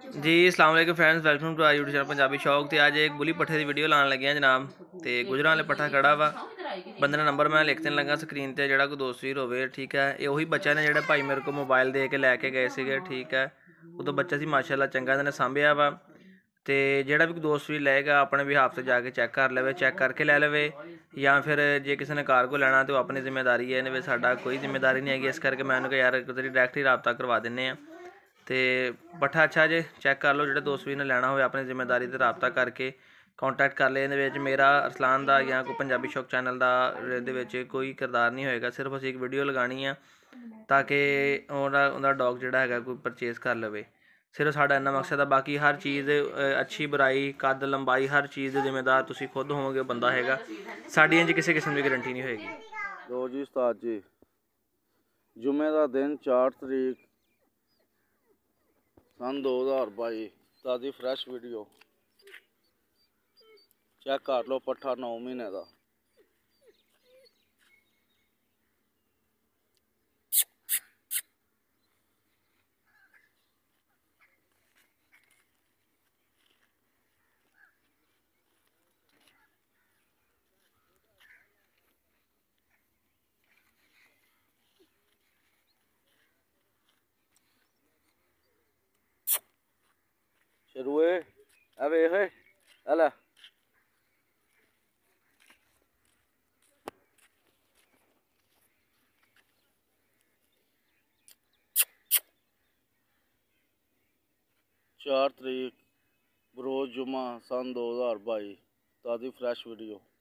जी अस्सलाम वालेकुम friends, welcome to our YouTube channel Punjabi Shauq. तो अज एक बुली पट्ठे की वीडियो लाने लगे हैं जनाब। तो गुजरां वाले पट्ठा खड़ा वा, बंदे ने नंबर मैं लिख देन लगा स्क्रीन पर, जो कोई दोस्त वीर होवे। ठीक है, ये उही बच्चा ने जो भाई मेरे को मोबाइल दे के लैके गए थे। ठीक है, उदों बच्चा सी माशाअल्लाह चंगा इन्होंने सांभिया वा। तो जोड़ा भी दोस्त भी लएगा अपने भी हाफ से जाके चैक कर ले, चैक करके लै लवे, या फिर जे किसी ने कार को लेना तो अपनी जिम्मेदारी है, इन्हें साडा कोई जिम्मेदारी नहीं हैगी। इस करके मैं उन्होंने यार तेरी डायरैक्ट ही रबता करवा दें। तो पट्ठा अच्छा जे चैक कर लो, जो दोस्त भी ने लेना हो अपनी जिम्मेदारी से रबता करके कॉन्टैक्ट कर ले। मेरा अरसलान का या कोई पंजाबी शौक चैनल का कोई किरदार नहीं होएगा, सिर्फ असीं एक वीडियो लगानी है ताकि उनका डॉग जोड़ा है कोई परचेज़ कर लवे। सिर्फ साडा इन्ना मकसद है। बाकी हर चीज़ अच्छी बुराई कद लंबाई हर चीज़ जिम्मेदार तुसीं खुद होवोगे, बंदा हैगा। साडियां जी किसी किस्म की गारंटी नहीं होएगी। लो जी उस्ताद जी, जुम्मे का दिन 4 तरीक सन 2022, ताज़ी फ्रैश वीडियो चेक कर लो। पट्ठा 9 महीने का। शुरू है वेख है। चार तरीक बरोज जुम्मा सन 2022, ताज़ी फ्रैश वीडियो।